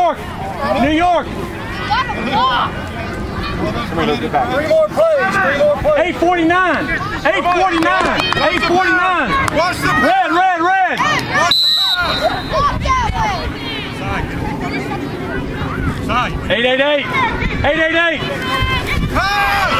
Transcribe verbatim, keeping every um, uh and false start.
York. New York. Three more plays. Three more plays. eight forty-nine. eight forty-nine. eight forty-nine. Watch the Red, red, red. Watch the eight eight eight. eight eight eight. pass.